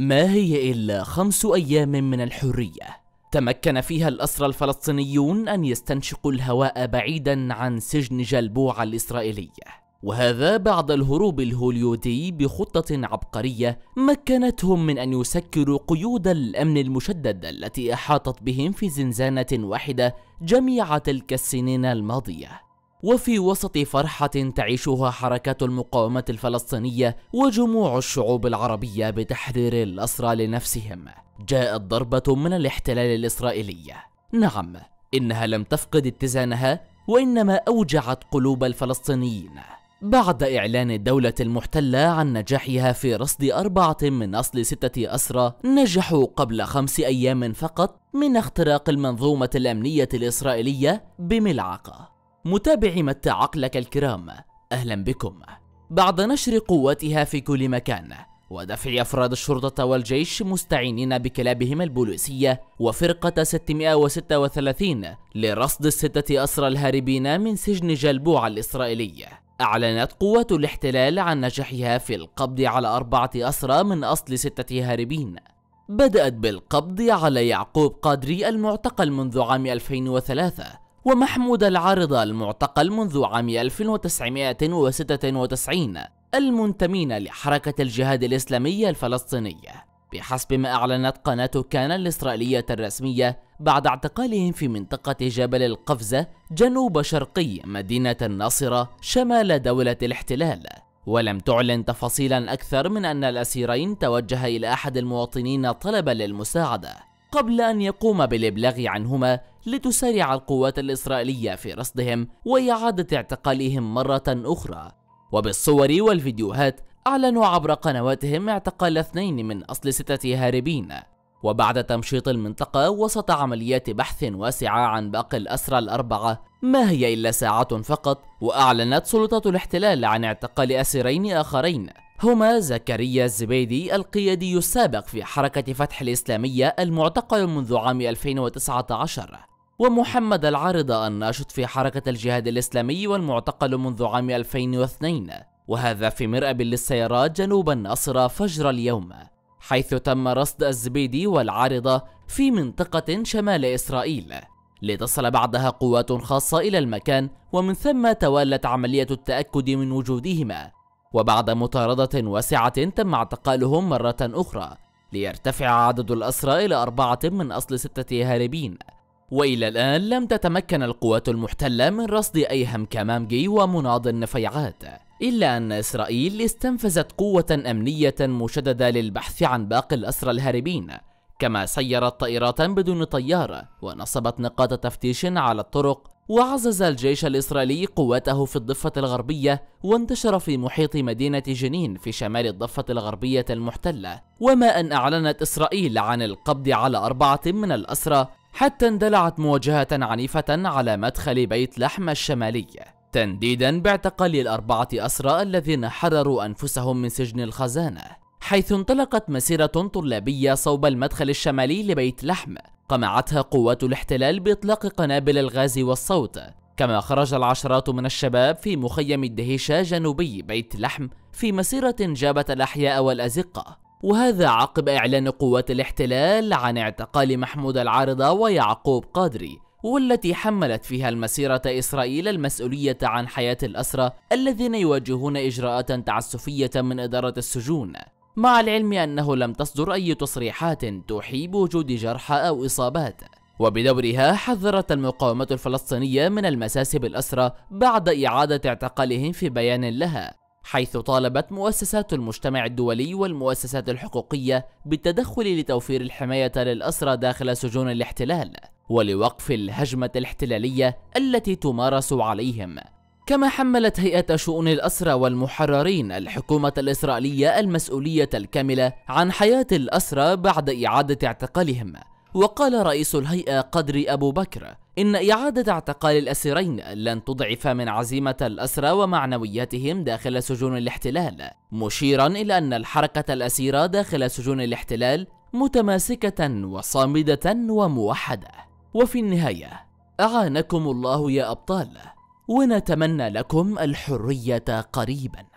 ما هي إلا 5 أيام من الحرية تمكن فيها الأسرى الفلسطينيون أن يستنشقوا الهواء بعيدا عن سجن جلبوع الإسرائيلي، وهذا بعد الهروب الهوليودي بخطة عبقرية مكنتهم من أن يسكروا قيود الأمن المشدد التي أحاطت بهم في زنزانة واحدة جميع تلك السنين الماضية. وفي وسط فرحة تعيشها حركات المقاومة الفلسطينية وجموع الشعوب العربية بتحرير الأسرى لنفسهم، جاءت ضربة من الاحتلال الإسرائيلي. نعم، إنها لم تفقد اتزانها، وإنما أوجعت قلوب الفلسطينيين. بعد إعلان الدولة المحتلة عن نجاحها في رصد 4 من أصل 6 أسرى، نجحوا قبل 5 أيام فقط من اختراق المنظومة الأمنية الإسرائيلية بملعقة. متابعي متى عقلك الكرام، أهلا بكم. بعد نشر قواتها في كل مكان ودفع أفراد الشرطة والجيش مستعينين بكلابهم البوليسية وفرقة 636 لرصد 6 أسرى الهاربين من سجن جلبوع الإسرائيلي، أعلنت قوات الاحتلال عن نجاحها في القبض على 4 أسرى من أصل 6 هاربين. بدأت بالقبض على يعقوب قادري المعتقل منذ عام 2003، ومحمود العارضة المعتقل منذ عام 1996 المنتمين لحركة الجهاد الإسلامي الفلسطينية، بحسب ما أعلنت قناة كان الإسرائيلية الرسمية بعد اعتقالهم في منطقة جبل القفزة جنوب شرقي مدينة الناصرة شمال دولة الاحتلال. ولم تعلن تفاصيلا أكثر من أن الأسيرين توجه إلى أحد المواطنين طلبا للمساعدة قبل أن يقوم بالإبلاغ عنهما لتسارع القوات الإسرائيلية في رصدهم وإعادة اعتقالهم مرة أخرى. وبالصور والفيديوهات أعلنوا عبر قنواتهم اعتقال 2 من أصل 6 هاربين. وبعد تمشيط المنطقة وسط عمليات بحث واسعة عن باقي الأسرى ال4، ما هي إلا ساعات فقط، وأعلنت سلطة الاحتلال عن اعتقال أسيرين آخرين، هما زكريا الزبيدي القيادي السابق في حركة فتح الإسلامية المعتقل منذ عام 2019، ومحمد العارضة الناشط في حركة الجهاد الإسلامي والمعتقل منذ عام 2002، وهذا في مرأب للسيارات جنوب الناصرة فجر اليوم، حيث تم رصد الزبيدي والعارضة في منطقة شمال إسرائيل، لتصل بعدها قوات خاصة إلى المكان، ومن ثم توالت عملية التأكد من وجودهما. وبعد مطاردة واسعة تم اعتقالهم مرة أخرى ليرتفع عدد الأسرى إلى 4 من أصل 6 هاربين. وإلى الآن لم تتمكن القوات المحتلة من رصد أيهم كمامجي ومناض النفيعات، إلا أن إسرائيل استنفذت قوة أمنية مشددة للبحث عن باقي الأسرى الهاربين، كما سيرت طائرات بدون طيار ونصبت نقاط تفتيش على الطرق. وعزز الجيش الإسرائيلي قواته في الضفة الغربية وانتشر في محيط مدينة جنين في شمال الضفة الغربية المحتلة. وما أن أعلنت إسرائيل عن القبض على 4 من الأسرى حتى اندلعت مواجهة عنيفة على مدخل بيت لحم الشمالي، تنديدا باعتقال ال4 أسرى الذين حرروا أنفسهم من سجن الخزانة، حيث انطلقت مسيرة طلابية صوب المدخل الشمالي لبيت لحم قمعتها قوات الاحتلال بإطلاق قنابل الغاز والصوت. كما خرج العشرات من الشباب في مخيم الدهيشة جنوبي بيت لحم في مسيرة جابت الأحياء والأزقة، وهذا عقب إعلان قوات الاحتلال عن اعتقال محمود العارضة ويعقوب قادري، والتي حملت فيها المسيرة إسرائيل المسؤولية عن حياة الأسرى الذين يواجهون إجراءات تعسفية من إدارة السجون، مع العلم أنه لم تصدر أي تصريحات توحي بوجود جرحى أو إصابات. وبدورها حذرت المقاومة الفلسطينية من المساس بالأسرى بعد إعادة اعتقالهم في بيان لها، حيث طالبت مؤسسات المجتمع الدولي والمؤسسات الحقوقية بالتدخل لتوفير الحماية للأسرى داخل سجون الاحتلال ولوقف الهجمة الاحتلالية التي تمارس عليهم. كما حملت هيئة شؤون الأسرى والمحررين الحكومة الإسرائيلية المسؤولية الكاملة عن حياة الأسرى بعد إعادة اعتقالهم. وقال رئيس الهيئة قدري أبو بكر إن إعادة اعتقال الأسيرين لن تضعف من عزيمة الأسرى ومعنوياتهم داخل سجون الاحتلال، مشيرا إلى أن الحركة الأسيرة داخل سجون الاحتلال متماسكة وصامدة وموحدة. وفي النهاية أعانكم الله يا أبطال، ونتمنى لكم الحرية قريبا.